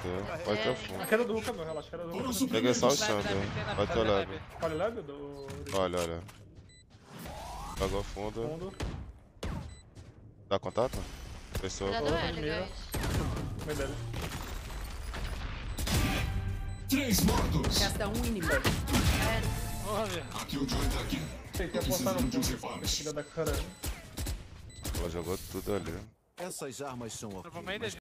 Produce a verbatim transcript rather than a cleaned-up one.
deu. Pode ter fundo. A queda do Ruka, meu, relaxa, a queda do Ruka. Peguei só o Xander. Vai ter leve. Olha o leve do... Olha, olha. Pegou fundo. Fundo. Dá contato? Fechou. Já deu L, guys. Meio dele. Três mortos. Resta um inimigo. Aqui o Joy tá aqui. Sei que ia postar no fundo. Filha da caralho. Ela jogou tudo ali. Essas armas são horríveis.